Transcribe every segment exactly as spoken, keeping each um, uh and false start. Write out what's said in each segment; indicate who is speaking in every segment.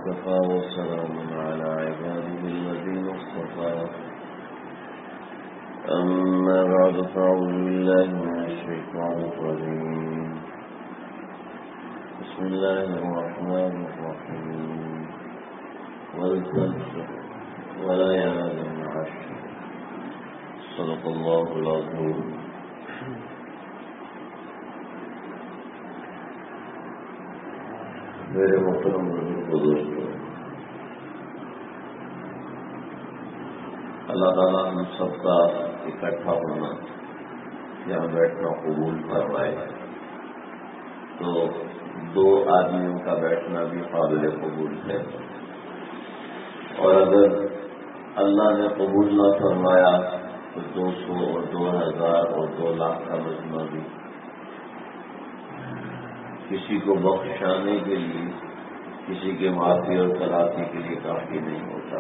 Speaker 1: وكفى وسلام على عباده الذين اصطفى أما بعد فأعوذ بالله من الشيطان الرجيم بسم الله الرحمن الرحيم والفجر وليال عشر صدق الله العظيم. میرے محترم دوستوں، اللہ تعالیٰ ہم سب کا اکٹھا ہونا، یہاں بیٹھنا قبول فرمائے تو دو آدمیوں کا بیٹھنا بھی قابل قبول ہے، اور اگر اللہ نے قبول نہ فرمایا تو دو سو اور دو ہزار اور دو لاکھ کا مجمع بھی کسی کو بخشانے کے لیے، کسی کے معافی اور تلافی کے لیے کافی نہیں ہوتا.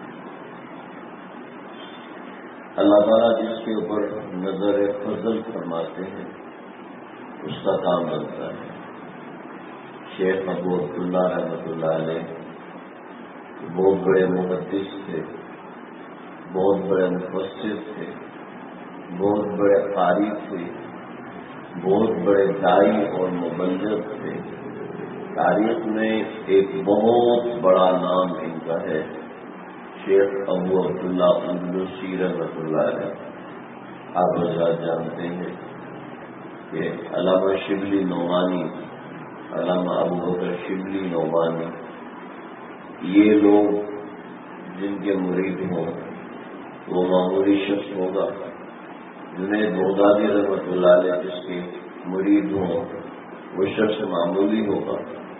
Speaker 1: اللہ تعالیٰ جس کے اوپر نظر فضل فرماتے ہیں اس کا کام بنتا ہے. شیخ ابو عبداللہ رحمۃ اللہ علیہ بہت بڑے محدث تھے، بہت بڑے مفسر تھے، بہت بڑے قاری تھے، بہت بڑے دائی اور مبلغ تھے. تاریخ میں ایک بہت بڑا نام ان کا ہے، شیخ ابو عبداللہ اندلسی رحمۃ اللہ علیہ. آپ حضرات جانتے ہیں کہ علامہ شبلی نعمانی، علامہ ابو بکر شبلی نعمانی، یہ لوگ جن کے مرید ہوں وہ معمولی شخص ہوگا. جنید بغدادی رحمۃ اللہ علیہ جس کے مرید ہوں وہ شخص معمولی ہوگا.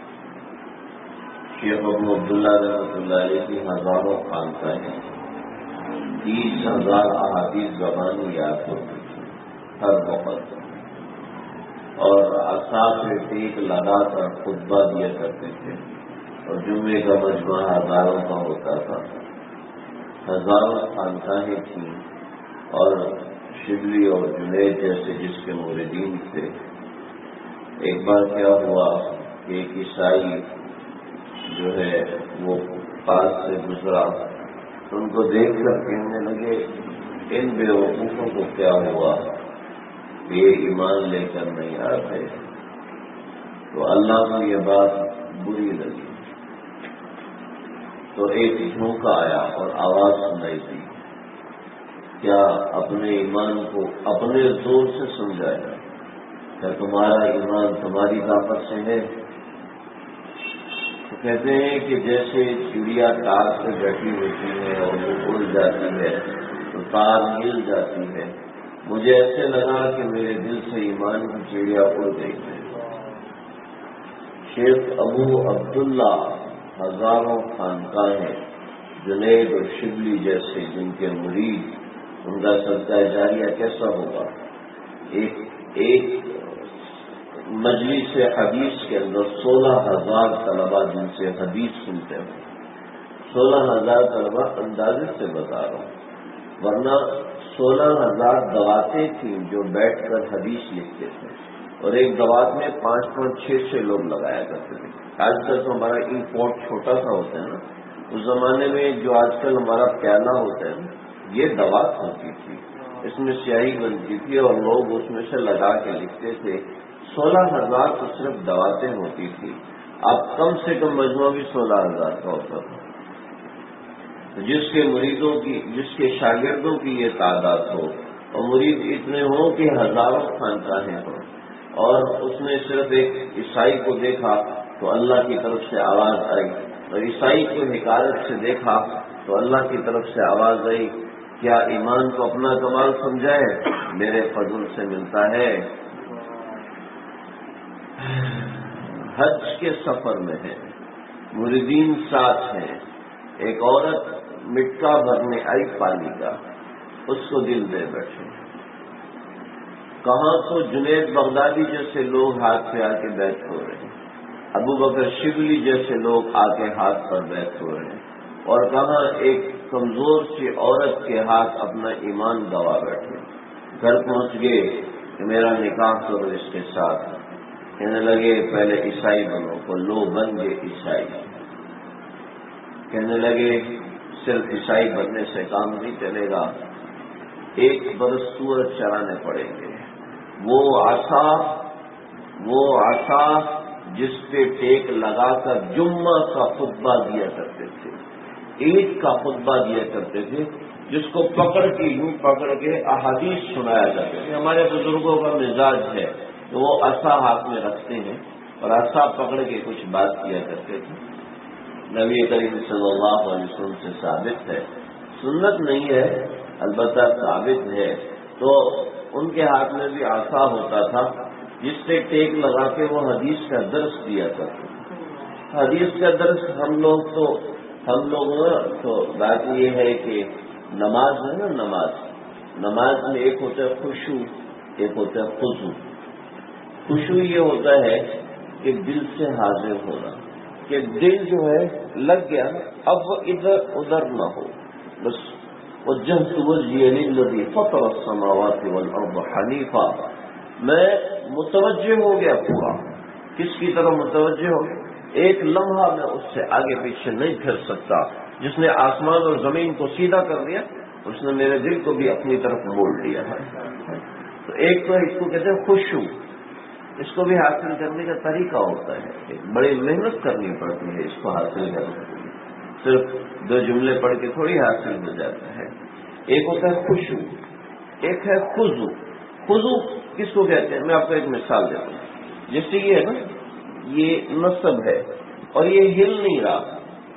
Speaker 1: شیخ ابو عبداللہ رحمۃ اللہ علیہ کی ہزاروں خانقاہیں، تیس ہزار احادیث زبانی یاد ہوتی تھی ہر وقت، اور اساتذہ ٹیک لگا کر خطبہ دیا کرتے تھے، اور جمعے کا مجمع ہزاروں کا ہوتا تھا. ہزاروں خانقاہیں تھیں، اور شبلی اور جنید جیسے جس کے موردین تھے. ایک بار کیا ہوا کہ ایک عیسائی جو ہے وہ پاس سے گزرا، ان کو دیکھ کر کہنے لگے ان بیوقوفوں کو کیا ہوا کہ یہ ایمان لے کر نہیں آتے. تو اللہ کو یہ بات بری لگی، تو ایک جھونکا آیا اور آواز سنائی دی، کیا اپنے ایمان کو اپنے زور سے سمجھایا؟ کیا تمہارا ایمان تمہاری طاقت سے ہے؟ تو کہتے ہیں کہ جیسے چڑیا تار سے بیٹھی ہوتی ہے اور وہ اڑ جاتی ہے تو تار مل جاتی ہے، مجھے ایسے لگا کہ میرے دل سے ایمان کی چڑیا اڑ گئی ہے. شیخ ابو عبداللہ ہزاروں خانقاہیں، جنید اور شبلی جیسے جن کے مرید، ان کا صدقہ جاریہ کیسا ہوگا؟ ایک ایک مجلس حدیث کے اندر سولہ ہزار طلبہ جن سے حدیث سنتے ہیں، سولہ ہزار طلبہ اندازے سے بتا رہا ہوں، ورنہ سولہ ہزار دواتیں تھیں جو بیٹھ کر حدیث لکھتے تھے، اور ایک دوات میں پانچ پانچ چھ چھ لوگ لگایا کرتے تھے. آج کل تو ہمارا امپورٹ چھوٹا سا ہوتا ہے نا، اس زمانے میں جو آج کل ہمارا پیالہ ہوتا ہے نا، یہ دوات ہوتی تھی، اس میں سیاہی بنتی تھی اور لوگ اس میں سے لگا کے لکھتے تھے. سولہ ہزار تو صرف دواتیں ہوتی تھی، اب کم سے کم مجموعہ بھی سولہ ہزار کا ہوتا تھا. جس کے مریدوں کی، جس کے شاگردوں کی یہ تعداد ہو اور مرید اتنے ہوں کہ ہزاروں خانقاہیں ہوں، اور اس نے صرف ایک عیسائی کو دیکھا تو اللہ کی طرف سے آواز آئی، اور عیسائی کو حکارت سے دیکھا تو اللہ کی طرف سے آواز آئی، کیا ایمان کو اپنا کمال سمجھائے؟ میرے فضل سے ملتا ہے. حج کے سفر میں ہے، مریدین ساتھ ہیں، ایک عورت مٹکا بھرنے آئی پانی کا، اس کو دل دے بیٹھے. کہاں تو جنید بغدادی جیسے لوگ ہاتھ پہ آ کے بیٹھ ہو رہے ہیں، ابو بکر شبلی جیسے لوگ آ کے ہاتھ پر بیٹھ ہو رہے ہیں، اور کہاں ایک کمزور سی عورت کے ہاتھ اپنا ایمان گوا بیٹھے. گھر پہنچ گئے کہ میرا نکاح کرو اس کے ساتھ. کہنے لگے پہلے عیسائی بنو، کو لو بن گئے عیسائی. کہنے لگے صرف عیسائی بننے سے کام نہیں چلے گا، ایک برس سورج چرانے پڑیں گے۔ وہ عصا وہ عصا جس پہ ٹیک لگا کر جمعہ کا خطبہ دیا کرتے تھے، عید کا خطبہ دیا کرتے تھے، جس کو پکڑ کے یوں پکڑ کے احادیث سنایا کرتے تھے۔ ہمارے بزرگوں کا مزاج ہے کہ وہ عصا ہاتھ میں رکھتے ہیں اور عصا پکڑ کے کچھ بات کیا کرتے تھے۔ نبی کریم صلی اللہ علیہ وسلم سے ثابت ہے، سنت نہیں ہے البتہ ثابت ہے۔ تو ان کے ہاتھ میں بھی عصا ہوتا تھا جس سے ٹیک لگا کے وہ حدیث کا درس دیا کرتے تھے۔ حدیث کا درس ہم لوگ تو ہم لوگ تو بات یہ ہے کہ نماز ہے نا، نماز نماز میں ایک ہوتا ہے خشوع، ایک ہوتا ہے خضوع۔ خشوع یہ ہوتا ہے کہ دل سے حاضر ہونا، کہ دل جو ہے لگ گیا اب وہ ادھر ادھر نہ ہو، بس وجہت وجہی للذی فطر السماوات والارض حنیفا، میں متوجہ ہو گیا پورا۔ کس کی طرف متوجہ ہو گیا؟ ایک لمحہ میں اس سے آگے پیچھے نہیں پھر سکتا۔ جس نے آسمان اور زمین کو سیدھا کر دیا اس نے میرے دل کو بھی اپنی طرف موڑ لیا ہے۔ تو ایک تو اس کو کہتے ہیں خشوع، اس کو بھی حاصل کرنے کا طریقہ ہوتا ہے، ایک بڑی محنت کرنی پڑتی ہے اس کو حاصل کرنے کے لیے، صرف دو جملے پڑھ کے تھوڑی حاصل ہو جاتا ہے۔ ایک ہوتا ہے خشوع، ایک ہے خضوع۔ خضوع کس کو کہتے ہیں؟ میں آپ کو ایک مثال دیتا ہوں۔ جیسے یہ ہے نا، یہ نصب ہے اور یہ ہل نہیں رہا،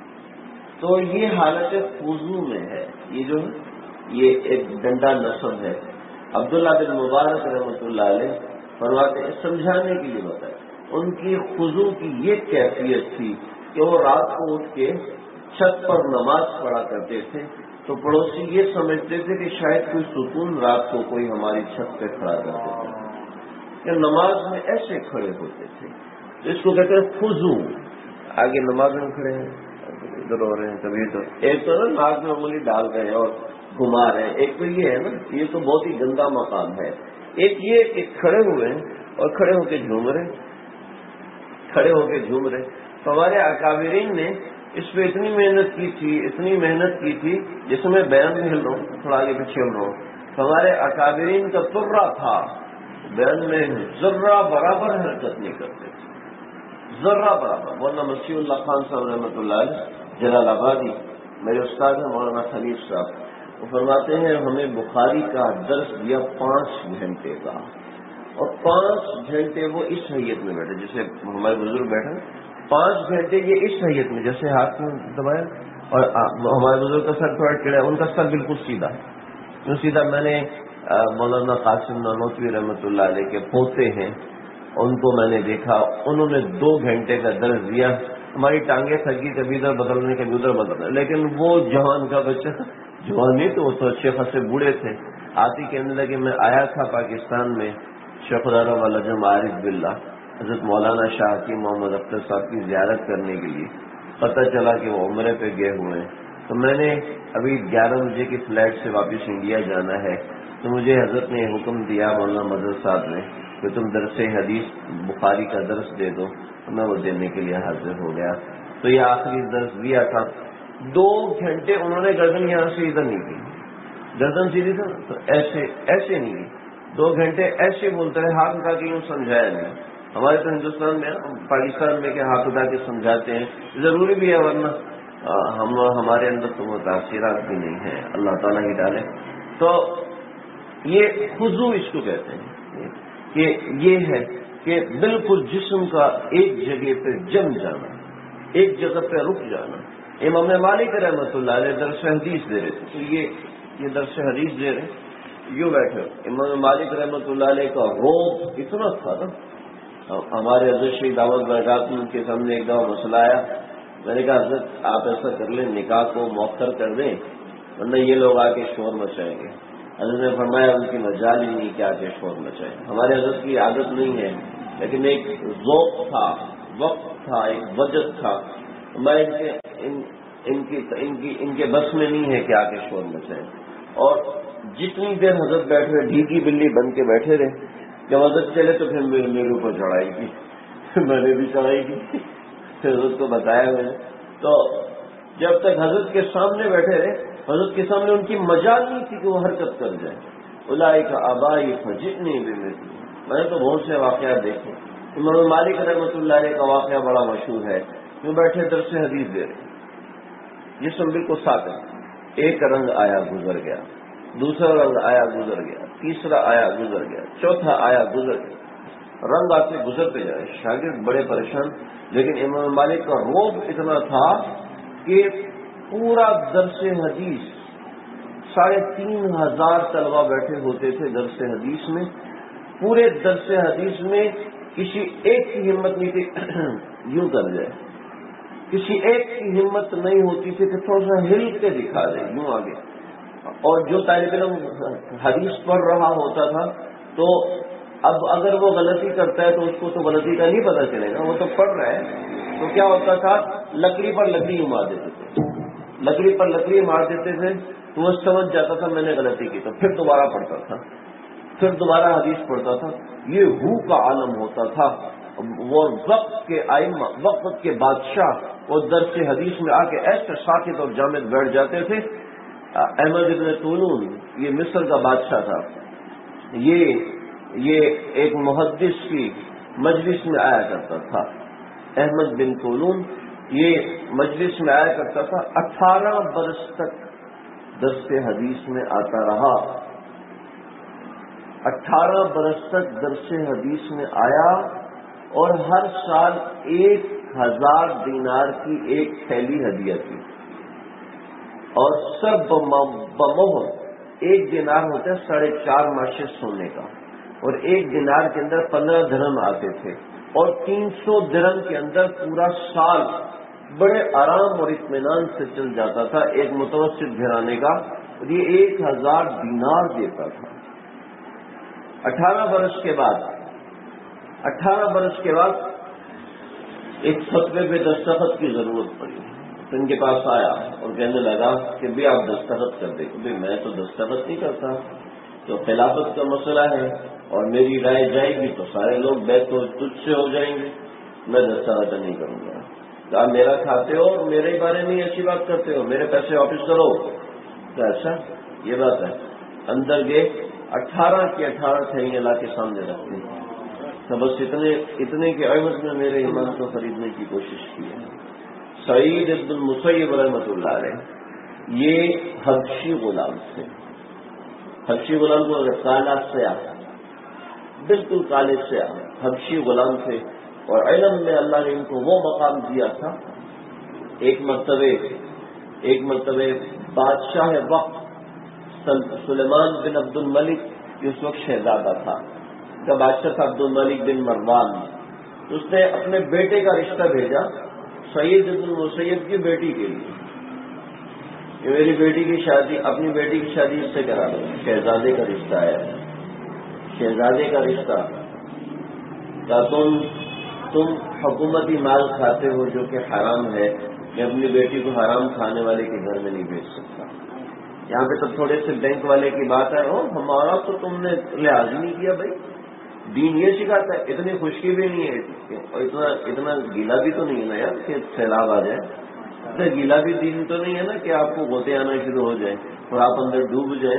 Speaker 1: تو یہ حالت خضوع میں ہے۔ یہ جو یہ ایک ڈنڈا نصب ہے۔ عبداللہ بن مبارک رحمۃ اللہ علیہ فرماتے ہیں، سمجھانے کے لیے بتایا، ان کی خضوع کی یہ کیفیت تھی کہ وہ رات کو اٹھ کے چھت پر نماز پڑھا کرتے تھے تو پڑوسی یہ سمجھتے تھے کہ شاید کوئی ستون رات کو کوئی ہماری چھت پہ کھڑا کر دیتا ہے، کہ نماز میں ایسے کھڑے ہوتے تھے۔ اس کو کہتے ہیں خضوع۔ آگے نماز میں کھڑے ہیں، ادھر ہو رہے ہیں، کبھی تو ایک تو نا ناک میں انگلی ڈال رہے ہیں اور گھما رہے ہیں، ایک تو یہ ہے نا، یہ تو بہت ہی گندا مقام ہے۔ ایک یہ کہ کھڑے ہوئے ہیں اور کھڑے ہو کے جھوم رہے کھڑے ہو کے جھوم رہے تو ہمارے اکابرین نے اس پہ اتنی محنت کی تھی اتنی محنت کی تھی جس میں بیان میں ہل رہا ہوں، تھوڑا آگے پیچھے ہل رہا ہوں، تو ہمارے اکابرین کا ترہ تھا، بیان میں ذرہ برابر حرکت نہیں کرتے تھے، ذرہ برابر۔ مولانا مسیح اللہ خان صاحب رحمۃ اللہ علیہ جلال آبادی، میرے استاد ہیں مولانا خلیف صاحب، وہ فرماتے ہیں ہمیں بخاری کا درس دیا پانچ گھنٹے کا، اور پانچ گھنٹے وہ اس حیت میں بیٹھے جیسے ہمارے بزرگ بیٹھے، پانچ گھنٹے یہ اس حیت میں جیسے ہاتھ میں دبایا، اور ہمارے بزرگ کا سر تھوڑا ٹیڑھا، ان کا سر بالکل سیدھا کیوں سیدھا؟ میں نے مولانا قاسم نانوتوی رحمۃ اللہ علیہ کے پوتے ہیں، ان کو میں نے دیکھا، انہوں نے دو گھنٹے کا درس دیا، ہماری ٹانگیں تھکی، کبھی ادھر بدلنے کبھی ادھر بدلنے، لیکن وہ جوان کا بچہ، جوان نہیں تو وہ تو اچھے خاصے بوڑھے تھے، آتی کہنے لگے میں آیا تھا پاکستان میں شیخ العرب والعجم عارف باللہ حضرت مولانا شاہ حکیم محمد اختر صاحب کی زیارت کرنے کے لیے، پتہ چلا کہ وہ عمرے پہ گئے ہوئے ہیں، تو میں نے ابھی گیارہ بجے کی فلائٹ سے واپس انڈیا جانا ہے، تو مجھے حضرت نے حکم دیا مولانا مدد صاحب نے کہ تم درس حدیث بخاری کا درس دے دو، تو میں وہ دینے کے لیے حاضر ہو گیا۔ تو یہ آخری درس دیا تھا، دو گھنٹے انہوں نے گردن یہاں سے ادھر نہیں کی، گردن سیدھی تھا تو ایسے ایسے نہیں کی، دو گھنٹے ایسے بولتے رہے، ہاتھ اٹھا کے یوں سمجھایا نہیں۔ ہمارے تو ہندوستان میں پاکستان میں کہ ہاتھ اٹھا کے سمجھاتے ہیں، ضروری بھی ہے، ورنہ ہم ہمارے اندر تو وہ تاثیرات بھی نہیں ہیں، اللہ تعالیٰ ہی ڈالے۔ تو یہ خضوع اس کو کہتے ہیں کہ یہ ہے کہ بالکل جسم کا ایک جگہ پہ جم جانا، ایک جگہ پہ رک جانا۔ امام مالک رحمۃ اللہ علیہ درس حدیث دے رہے تھے، تو یہ یہ درس حدیث دے رہے یوں بیٹھے، امام مالک رحمۃ اللہ علیہ کا روب اتنا تھا نا، ہمارے حضرت شیخ دعوت برکات ان کے سامنے ایک دفعہ مسئلہ آیا، میں نے کہا حضرت آپ ایسا کر لیں نکاح کو مؤخر کر دیں ورنہ یہ لوگ آ کے شور مچائیں گے۔ حضرت نے فرمایا ان کی مجال ہی نہیں کہ آ کے شور مچائیں، ہمارے حضرت کی عادت نہیں ہے، لیکن ایک ذوق تھا، وقت تھا، ایک وجد تھا، میں ان کے ان ان کی ان کی ان کے بس میں نہیں ہے کہ آ کے شور مچائیں۔ اور جتنی دیر حضرت بیٹھے ڈھیکی بلی بن کے بیٹھے رہے، جب حضرت چلے تو پھر میرے اوپر چڑھائی کی، میں نے بھی چڑھائی کی، پھر حضرت کو بتایا میں نے۔ تو جب تک حضرت کے سامنے بیٹھے رہے، حضرت کے سامنے ان کی مجال نہیں تھی کہ وہ حرکت کر جائے. اولئک آبائی فجئنی بمثلہ. میں نے تو بہت سے واقعات دیکھے. امام مالک رحمۃ اللہ علیہ کا واقعہ بڑا مشہور ہے. کیوں بیٹھے درس حدیث دے رہے، جسم بالکل ثابت، ایک رنگ آیا گزر گیا، دوسرا رنگ آیا گزر گیا، تیسرا آیا گزر گیا، چوتھا آیا گزر گیا، رنگ آتے گزرتے جائے. شاگرد بڑے پریشان. لیکن امام مالک کا روب اتنا تھا کہ پورا درس حدیث، ساڑھے تین ہزار طلبہ بیٹھے ہوتے تھے درس حدیث میں. پورے درس حدیث میں کسی ایک کی ہمت نہیں تھی یوں کر جائے، کسی ایک کی ہمت نہیں ہوتی تھی کہ تھوڑا سا ہل کے دکھا دے یوں آگے. اور جو طالب علم حدیث پڑھ رہا ہوتا تھا تو اب اگر وہ غلطی کرتا ہے تو اس کو تو غلطی کا نہیں پتہ چلے گا، وہ تو پڑھ رہا ہے. تو کیا ہوتا تھا، لکڑی پر لکڑی مار دیتے تھے، لکڑی پر لکڑی مار دیتے تھے تو وہ سمجھ جاتا تھا میں نے غلطی کی، تو پھر دوبارہ پڑھتا تھا، پھر دوبارہ حدیث پڑھتا تھا. یہ ہو کا عالم ہوتا تھا. وہ وقت کے ائمہ، وقت کے بادشاہ وہ درس حدیث میں آ کے ایسے ساکت اور جامد بیٹھ جاتے تھے. احمد ابن طولون یہ مصر کا بادشاہ تھا. یہ یہ ایک محدث کی مجلس میں آیا کرتا تھا. احمد بن طولون یہ مجلس میں آیا کرتا تھا. اٹھارہ برس تک درس حدیث میں آتا رہا. اٹھارہ برس تک درس حدیث میں آیا اور ہر سال ایک ہزار دینار کی ایک تھیلی ہدیہ کی. اور سب بمہر ایک دینار ہوتا ہے ساڑھے چار ماشے سونے کا، اور ایک دینار کے اندر پندرہ درہم آتے تھے، اور تین سو درہم کے اندر پورا سال بڑے آرام اور اطمینان سے چل جاتا تھا ایک متوسط گھرانے کا. اور یہ ایک ہزار دینار دیتا تھا. اٹھارہ برس کے بعد اٹھارہ برس کے بعد ایک فتوے پہ دستخط کی ضرورت پڑی. تو ان کے پاس آیا اور کہنے لگا کہ بھی آپ دستخط کر دیں. بھائی میں تو دستخط نہیں کرتا، تو خلافت کا مسئلہ ہے اور میری رائے جائے گی تو سارے لوگ بیت تو تجھ سے ہو جائیں گے، میں دستخط نہیں کروں گا. تو آپ میرا کھاتے ہو اور میرے بارے میں اچھی بات کرتے ہو، میرے پیسے واپس کرو. تو اچھا یہ بات ہے. اندر گئے، اٹھارہ کی اٹھارہ تھیلیاں لا کے سامنے رکھتے ہیں. تو بس اتنے اتنے کے عوض میں میرے ایمان کو خریدنے کی کوشش کی ہے. سعید ابن المسیب رحمۃ اللہ علیہ یہ حبشی غلام تھے. حبشی غلام کو کالا سیاہ، بالکل کالے سیاہ حبشی غلام تھے. اور علم میں اللہ نے ان کو وہ مقام دیا تھا. ایک مرتبہ ایک مرتبہ بادشاہ وقت سلیمان بن عبد الملک جو اس وقت شہزادہ تھا، کا بادشاہ تھا عبد الملک بن مروان. اس نے اپنے بیٹے کا رشتہ بھیجا سعید بن المسیب کی بیٹی کے لیے. یہ میری بیٹی کی شادی، اپنی بیٹی کی شادی اس سے کرا دو. شہزادے کا رشتہ ہے، شہزادے کا رشتہ. کیا تم تم حکومتی مال کھاتے ہو جو کہ حرام ہے، میں اپنی بیٹی کو حرام کھانے والے کے گھر میں نہیں بھیج سکتا. یہاں پہ تو تھوڑے سے بینک والے کی بات ہے، او ہمارا تو تم نے لحاظ نہیں کیا. بھائی دین یہ سکھاتا ہے. اتنی خشکی بھی نہیں ہے اور اتنا اتنا گیلا بھی تو نہیں ہے نا یار کہ سیلاب آ جائے. اتنا گیلا بھی دین تو نہیں ہے نا کہ آپ کو غوطے آنا شروع ہو جائیں اور آپ اندر ڈوب جائیں.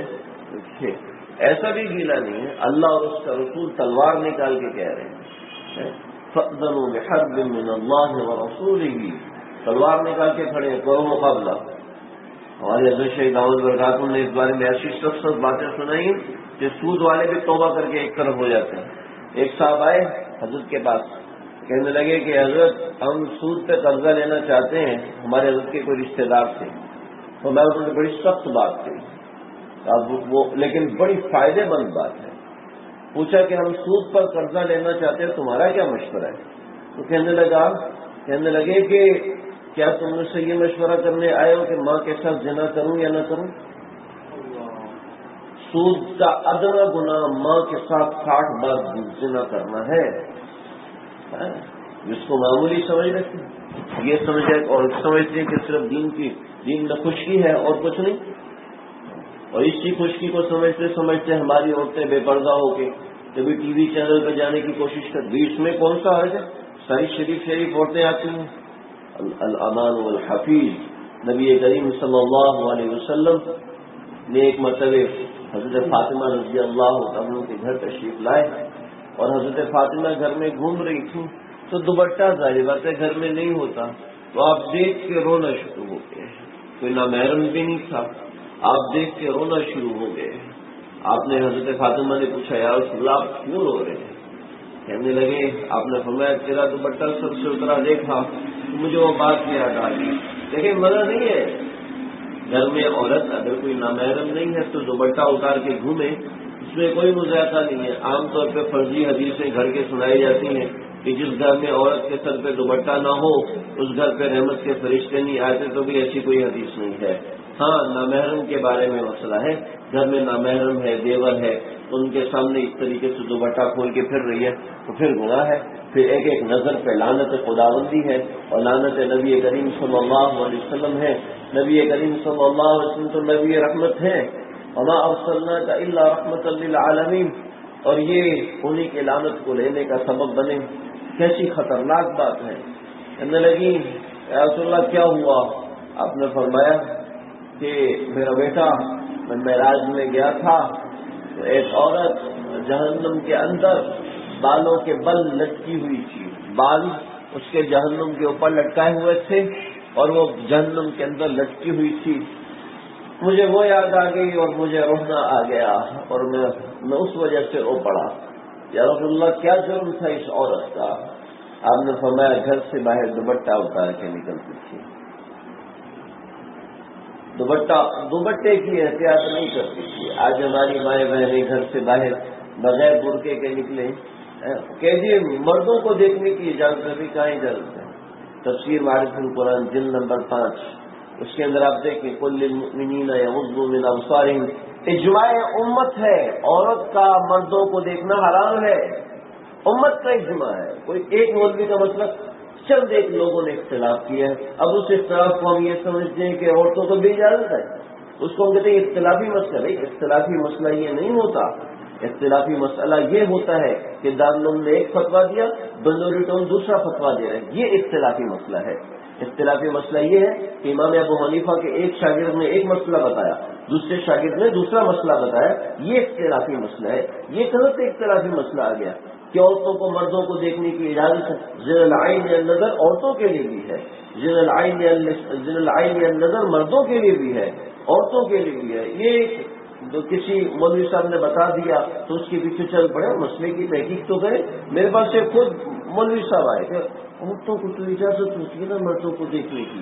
Speaker 1: ایسا بھی گیلا نہیں ہے. اللہ اور اس کا رسول تلوار نکال کے کہہ رہے ہیں فَأْذَنُوا بِحَرْبٍ مِّنَ اللَّهِ وَرَسُولِهِ. تلوار نکال کے کھڑے ہیں، کرو مقابلہ. ہمارے حضرت شیخ دعوت برکاتہ نے اس بارے میں ایسی سخت سخت باتیں سنائی کہ سود والے بھی توبہ کر کے ایک طرف ہو جاتے ہیں. ایک صاحب آئے حضرت کے پاس، کہنے لگے کہ حضرت ہم سود پہ قرضہ لینا چاہتے ہیں، ہمارے حضرت کے کوئی رشتے دار تھے. تو میں انہوں نے بڑی سخت بات کہی، اب وہ لیکن بڑی فائدے مند بات ہے. پوچھا کہ ہم سود پر قرضہ لینا چاہتے ہیں، تمہارا کیا مشورہ ہے؟ تو کہنے لگا کہنے لگے کہ کیا تم مجھ سے یہ مشورہ کرنے آئے ہو کہ ماں کے ساتھ زنا کروں یا نہ کروں؟ سود کا ادنا گناہ ماں کے ساتھ ساٹھ بار زنا کرنا ہے. جس کو معمولی سمجھ رکھتے یہ سمجھے اور سمجھتے کہ صرف دین کی دین میں خشکی ہے اور کچھ نہیں. اور اسی خشکی کو سمجھتے سمجھتے ہماری عورتیں بے پردہ ہو کے کبھی ٹی وی چینل پہ جانے کی کوشش کرتی. اس میں کون سا حرج ہے؟ ساری شریف شریف عورتیں آتی ہیں. الامان والحفیظ نبی کریم صلی اللہ علیہ وسلم نے ایک مرتبہ حضرت فاطمہ رضی اللہ عنہ کے گھر تشریف لائے اور حضرت فاطمہ گھر میں گھوم رہی تھی تو دوپٹہ ظاہر بات ہے گھر میں نہیں ہوتا، تو آپ دیکھ کے رونا شروع ہو گئے، کوئی نامحرم بھی نہیں تھا، آپ دیکھ کے رونا شروع ہو گئے۔ آپ نے حضرت فاطمہ نے پوچھا یا رسول اللہ آپ کیوں رو رہے ہیں؟ کہنے لگے آپ نے فرمایا تیرا دوپٹہ سب سے اترا دیکھا تو مجھے وہ بات یاد آ گئی۔ لیکن منع نہیں ہے، گھر میں عورت اگر کوئی نامحرم نہیں ہے تو دوپٹہ اتار کے گھومے، اس میں کوئی مذاکرہ نہیں ہے۔ عام طور پہ فرضی حدیثیں گھر کے سنائی جاتی ہیں کہ جس گھر میں عورت کے سر پہ دوپٹہ نہ ہو اس گھر پہ رحمت کے فرشتے نہیں آتے، تو بھی ایسی کوئی حدیث نہیں ہے۔ ہاں نامحرم کے بارے میں مسئلہ ہے، گھر میں نامحرم ہے، دیور ہے، ان کے سامنے اس طریقے سے دوپٹہ کھول کے پھر رہی ہے تو پھر گناہ ہے، پھر ایک ایک نظر پہ لعنت خداوندی ہے اور لعنت نبی کریم صلی اللہ علیہ وسلم ہے۔ نبی کریم صلی اللہ علیہ وسلم تو نبی رحمت ہے، وما ارسلناک الا رحمۃ للعالمین، اور یہ انہی کے لعنت کو لینے کا سبب بنے، کیسی خطرناک بات ہے۔ کہنے لگی یا رسول اللہ کیا ہوا؟ آپ نے فرمایا کہ میرا بیٹا میں معراج میں گیا تھا تو ایک عورت جہنم کے اندر بالوں کے بل لٹکی ہوئی تھی، بال اس کے جہنم کے اوپر لٹکائے ہوئے تھے اور وہ جہنم کے اندر لٹکی ہوئی تھی۔ مجھے وہ یاد آ گئی اور مجھے رونا آ گیا اور میں میں اس وجہ سے رو پڑا۔ یا رسول اللہ کیا جرم تھا اس عورت کا؟ آپ نے فرمایا گھر سے باہر دوپٹہ اتار کے نکلتی تھی، دوپٹہ دوپٹے کی احتیاط نہیں کرتی تھی۔ آج ہماری مائیں بہنیں گھر سے باہر بغیر برقعے کے نکلے کہ جی مردوں کو دیکھنے کی اجازت ابھی کہاں اجازت ہے؟ تفسیر معرفت القرآن جلد نمبر پانچ، اس کے اندر آپ دیکھیں کل للمؤمنین یغضوا من ابصارہم، اجماع امت ہے عورت کا مردوں کو دیکھنا حرام ہے، امت کا اجماع ہے۔ کوئی ایک مولوی کا مسئلہ چند ایک لوگوں نے اختلاف کیا ہے، اب اس اختلاف کو ہم یہ سمجھتے ہیں کہ عورتوں کو بھی اجازت ہے، اس کو ہم کہتے ہیں اختلافی مسئلہ۔ بھائی اختلافی مسئلہ یہ نہیں ہوتا، اختلافی مسئلہ یہ ہوتا ہے کہ دارالعلوم نے ایک فتویٰ دیا، بنوری ٹاؤن دوسرا فتویٰ دے رہے ہیں، یہ اختلافی مسئلہ ہے۔ اختلافی مسئلہ یہ ہے کہ امام ابو حنیفہ کے ایک شاگرد نے ایک مسئلہ بتایا، دوسرے شاگرد نے دوسرا مسئلہ بتایا، یہ اختلافی مسئلہ ہے۔ یہ کہاں سے اختلافی مسئلہ آ گیا کہ عورتوں کو مردوں کو دیکھنے کی اجازت ہے؟ ذی العین النظر عورتوں کے لیے بھی ہے، ذی العین ذی العین النظر مردوں کے لیے بھی ہے، عورتوں کے لیے بھی ہے۔ یہ جو کسی مولوی صاحب نے بتا دیا تو اس کے پیچھے چل پڑے، مسئلے کی تحقیق تو کرے۔ میرے پاس سے خود مولوی صاحب آئے کہ عورتوں کو تو اجازت ہوتی ہے نا مردوں کو دیکھنے کی،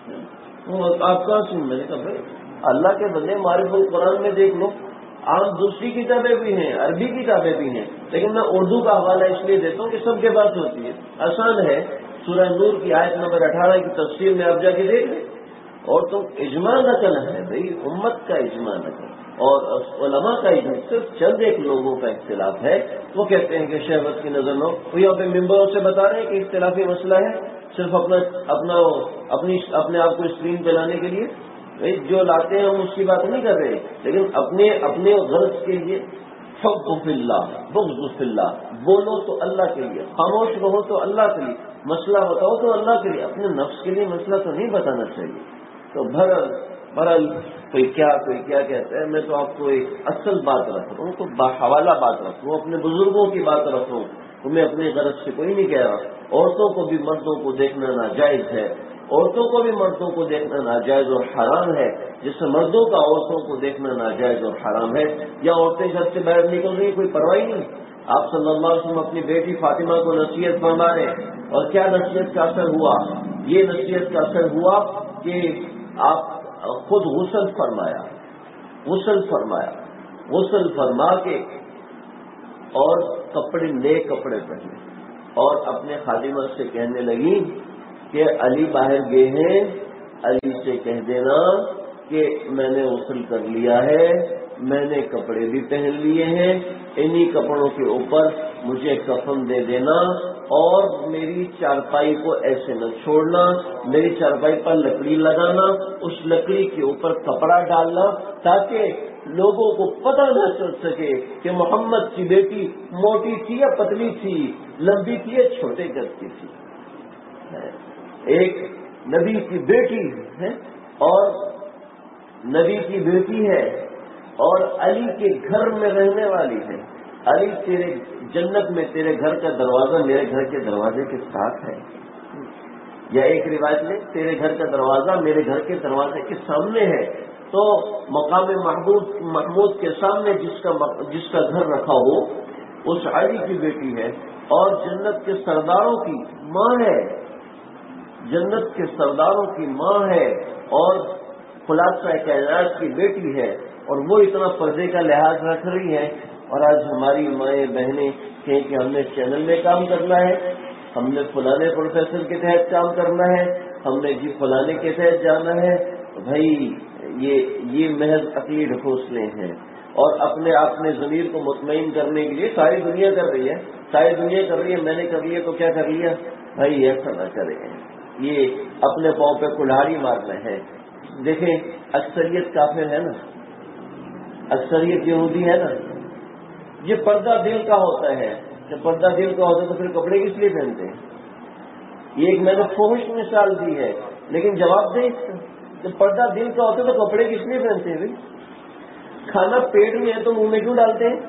Speaker 1: آپ کہاں سے؟ میں نے کہا بھائی اللہ کے بندے معرفت القرآن میں دیکھ لو، عام دوسری کتابیں بھی ہیں، عربی کتابیں بھی ہیں، لیکن میں اردو کا حوالہ اس لیے دیتا ہوں کہ سب کے پاس ہوتی ہے، آسان ہے۔ سورہ نور کی آیت نمبر اٹھارہ کی تفسیر میں آپ جا کے دیکھ لیں، اور تو اجماع نقل ہے بھائی، امت کا اجماع نقل اور علماء کا اجماع، صرف چند ایک لوگوں کا اختلاف ہے، وہ کہتے ہیں کہ شہوت کی نظر نہ ہو۔ وہ یہاں پہ ممبروں سے بتا رہے ہیں کہ اختلافی مسئلہ ہے، صرف اپنا اپنا اپنی اپنے آپ کو اسکرین پہ لانے کے لیے جو لاتے ہیں ہم اس کی بات نہیں کر رہے، لیکن اپنے اپنے غرض کے لیے حب فی اللہ بغض فی اللہ، بولو تو اللہ کے لیے، خاموش رہو تو اللہ کے لیے، مسئلہ بتاؤ تو اللہ کے لیے، اپنے نفس کے لیے مسئلہ تو نہیں بتانا چاہیے۔ تو بہرحال بہرحال کوئی کیا کوئی کیا کہتا ہے، میں تو آپ کو ایک اصل بات رکھ رہا ہوں، تو باحوالہ بات رکھ رہا ہوں، اپنے بزرگوں کی بات رکھ رہا ہوں، تو میں اپنے غرض سے کوئی نہیں کہہ رہا۔ عورتوں کو بھی مردوں کو دیکھنا ناجائز ہے، عورتوں کو بھی مردوں کو دیکھنا ناجائز اور حرام ہے، جس سے مردوں کا عورتوں کو دیکھنا ناجائز اور حرام ہے، یا عورتیں گھر سے باہر نکل رہی کوئی پرواہ نہیں۔ آپ صلی اللہ علیہ وسلم اپنی بیٹی فاطمہ کو نصیحت فرما رہے ہیں، اور کیا نصیحت کا اثر ہوا؟ یہ نصیحت کا اثر ہوا کہ آپ خود غسل فرمایا، غسل فرمایا غسل فرما کے اور کپڑے نئے کپڑے پہنے، اور اپنے خادمہ سے کہنے لگی کہ علی باہر گئے ہیں، علی سے کہہ دینا کہ میں نے غسل کر لیا ہے، میں نے کپڑے بھی پہن لیے ہیں، انہی کپڑوں کے اوپر مجھے کفن دے دینا، اور میری چارپائی کو ایسے نہ چھوڑنا، میری چارپائی پر لکڑی لگانا، اس لکڑی کے اوپر کپڑا ڈالنا، تاکہ لوگوں کو پتہ نہ چل سکے کہ محمد کی بیٹی موٹی تھی یا پتلی تھی، لمبی تھی یا چھوٹے قد کی تھی۔ ایک نبی کی بیٹی ہے اور نبی کی بیٹی ہے اور علی کے گھر میں رہنے والی ہے. علی تیرے جنت میں تیرے گھر کا دروازہ میرے گھر کے دروازے کے ساتھ ہے. یا ایک روایت میں تیرے گھر کا دروازہ میرے گھر کے دروازے کے سامنے ہے. تو مقام محمود محمود کے سامنے جس کا جس کا گھر رکھا ہو اس علی کی بیٹی ہے اور جنت کے سرداروں کی ماں ہے. جنت کے سرداروں کی ماں ہے اور خلاصہ کائنات کی بیٹی ہے. اور وہ اتنا پردے کا لحاظ رکھ رہی ہے. اور آج ہماری مائیں بہنیں کہیں کہ ہم نے چینل میں کام کرنا ہے, ہم نے فلانے پروفیسر کے تحت کام کرنا ہے, ہم نے جی فلانے کے تحت جانا ہے. بھائی یہ یہ محض عقلی ڈھکوسلے ہیں. اور اپنے آپ میں ضمیر کو مطمئن کرنے کے لیے ساری دنیا کر رہی ہے ساری دنیا کر رہی ہے میں نے کر لیا تو کیا کر لیا. بھائی ایسا نہ کریں, یہ اپنے پاؤں پہ کلہاڑی مارنا ہے. دیکھیں اکثریت کافر ہے نا, اکثریت یہودی ہے نا. یہ پردہ دل کا ہوتا ہے. جب پردہ دل کا ہوتا ہے تو پھر کپڑے کس لیے پہنتے ہیں؟ یہ ایک میں نے فحش مثال دی ہے لیکن جواب دیں اس کا. جب پردہ دل کا ہوتا ہے تو کپڑے کس لیے پہنتے ہیں بھائی؟ کھانا پیٹ میں ہے تو منہ میں کیوں ڈالتے ہیں؟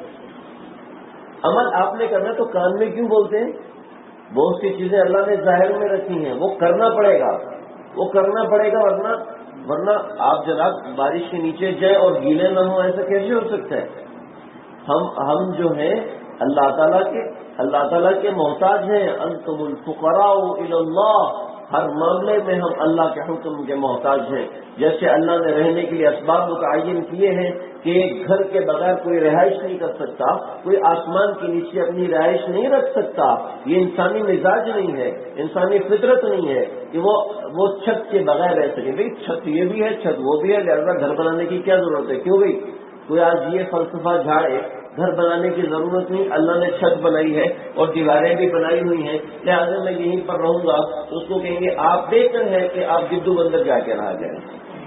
Speaker 1: عمل آپ نے کرنا تو کان میں کیوں بولتے ہیں؟ بہت سی چیزیں اللہ نے ظاہر میں رکھی ہیں, وہ کرنا پڑے گا وہ کرنا پڑے گا ورنہ ورنہ آپ جناب بارش کے نیچے جائیں اور گیلے نہ ہوں, ایسا کیسے ہو سکتا ہے؟ ہم ہم جو ہیں اللہ تعالیٰ کے اللہ تعالیٰ کے محتاج ہیں. انتم الفقراء الی اللہ, ہر معاملے میں ہم اللہ کے حکم کے محتاج ہیں. جیسے اللہ نے رہنے کے لیے اسباب متعین کیے ہیں کہ گھر کے بغیر کوئی رہائش نہیں کر سکتا, کوئی آسمان کے نیچے اپنی رہائش نہیں رکھ سکتا. یہ انسانی مزاج نہیں ہے, انسانی فطرت نہیں ہے کہ وہ وہ چھت کے بغیر رہ سکے. بھائی چھت یہ بھی ہے چھت وہ بھی ہے, لہذا گھر بنانے کی کیا ضرورت ہے؟ کیوں بھائی کوئی آج یہ فلسفہ جھاڑے گھر بنانے کی ضرورت نہیں, اللہ نے چھت بنائی ہے اور دیواریں بھی بنائی ہوئی ہیں, لہٰذا میں یہیں پر رہوں گا. تو اس کو کہیں گے آپ بہتر ہے کہ آپ گدو بندر جا کے رہا جائیں,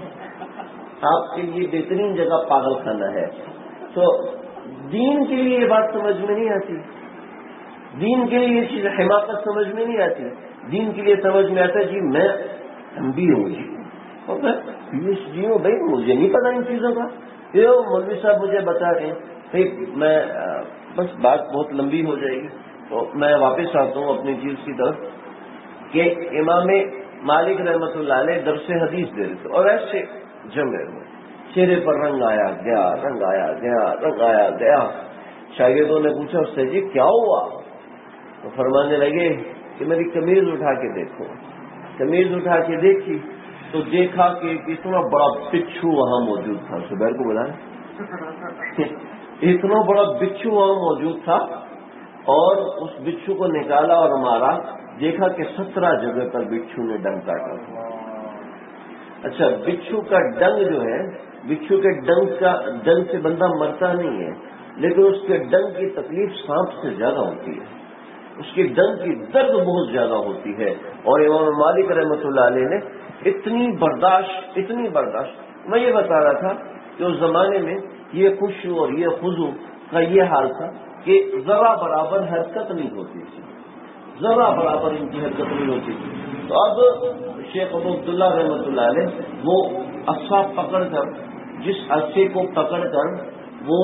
Speaker 1: آپ کے لیے بہترین جگہ پاگل خانہ ہے. تو دین کے لیے یہ بات سمجھ میں نہیں آتی, دین کے لیے یہ چیز حماقت سمجھ میں نہیں آتی. دین کے لیے سمجھ میں آتا ہے جی میں ایم بی ہوں جی اور میں پی ایچ ڈی ہوں. بھائی مجھے نہیں پتا ان چیزوں کا, یہ مولوی صاحب مجھے بتا رہے ہیں. میں بس بات بہت لمبی ہو جائے گی تو میں واپس آتا ہوں اپنی چیز کی طرف کہ امام مالک رحمۃ اللہ علیہ درس حدیث دے رہے تھے اور ایسے جمع میں چہرے پر رنگ آیا گیا رنگ آیا گیا رنگ آیا گیا. شاگردوں نے پوچھا اس سے جی کیا ہوا؟ تو فرمانے لگے کہ میری قمیض اٹھا کے دیکھو. قمیض اٹھا کے دیکھی تو دیکھا کہ اتنا بڑا بچھو وہاں موجود تھا. زبیر کو بلایا, اتنا بڑا بچھو وہاں موجود تھا اور اس بچھو کو نکالا اور مارا. دیکھا کہ سترہ جگہ پر بچھو نے ڈنگ کاٹا تھا. اچھا بچھو کا ڈنگ جو ہے, بچھو کے ڈنگ کا ڈنگ سے بندہ مرتا نہیں ہے لیکن اس کے ڈنگ کی تکلیف سانپ سے زیادہ ہوتی ہے, اس کے ڈنگ کی درد بہت زیادہ ہوتی ہے. اور امام مالک رحمۃ اللہ علیہ نے اتنی برداشت اتنی برداشت میں یہ بتا رہا تھا کہ اس زمانے میں یہ خشوع اور یہ خضوع کا یہ حال تھا کہ ذرا برابر حرکت نہیں ہوتی تھی, ذرا برابر ان کی حرکت نہیں ہوتی تھی. تو اب شیخ ابو عبداللہ رحمۃ اللہ علیہ وہ عصا پکڑ کر, جس عصے کو پکڑ کر وہ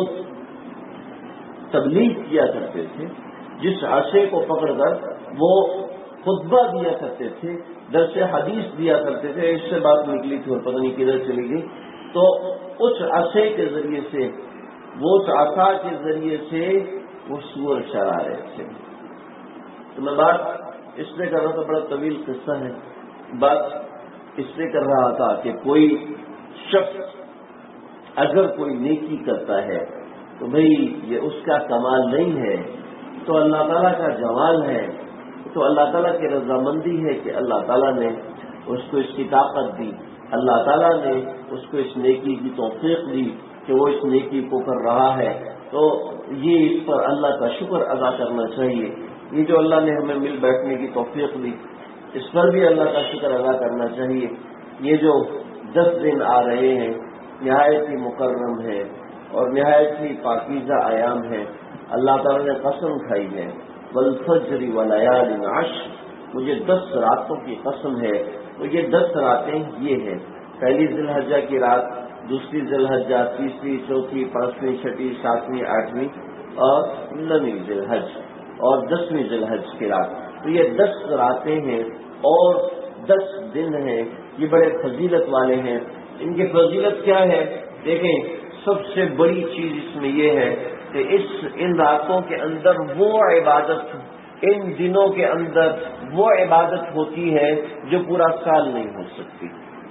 Speaker 1: تبلیغ کیا کرتے تھے, جس عصے کو پکڑ کر وہ خطبہ دیا کرتے تھے, درس حدیث دیا کرتے تھے, اس سے بات نکلی تھی اور پتہ نہیں کدھر چلی گئی. تو اس عصے کے ذریعے سے وہ اس عصا کے ذریعے سے وہ سور چرا رہے تھے. تو میں بات اس لیے کر رہا تھا, بڑا طویل قصہ ہے, بات اس لیے کر رہا تھا کہ کوئی شخص اگر کوئی نیکی کرتا ہے تو بھئی یہ اس کا کمال نہیں ہے, تو اللہ تعالیٰ کا جمال ہے. تو اللہ تعالیٰ کی رضامندی ہے کہ اللہ تعالیٰ نے اس کو اس کی طاقت دی, اللہ تعالیٰ نے اس کو اس نیکی کی توفیق دی کہ وہ اس نیکی کو کر رہا ہے. تو یہ اس پر اللہ کا شکر ادا کرنا چاہیے. یہ جو اللہ نے ہمیں مل بیٹھنے کی توفیق دی اس پر بھی اللہ کا شکر ادا کرنا چاہیے. یہ جو دس دن آ رہے ہیں نہایت ہی مکرم ہے اور نہایت ہی پاکیزہ ایام ہے. اللہ تعالیٰ نے قسم کھائی ہے والفجر ولیال عشر, مجھے دس راتوں کی قسم ہے. تو یہ دس راتیں یہ ہیں, پہلی ذی الحجہ کی رات، دوسری ذی الحجہ، تیسری، چوتھی، پانچویں، چھٹی، ساتویں، آٹھویں اور نویں ذی الحج اور دسویں ذی الحج کی رات. تو یہ دس راتیں ہیں اور دس دن ہیں. یہ بڑے فضیلت والے ہیں. ان کی فضیلت کیا ہے؟ دیکھیں، سب سے بڑی چیز اس میں یہ ہے کہ اس ان راتوں کے اندر وہ عبادت، ان دنوں کے اندر وہ عبادت ہوتی ہے جو پورا سال نہیں ہو سکتی.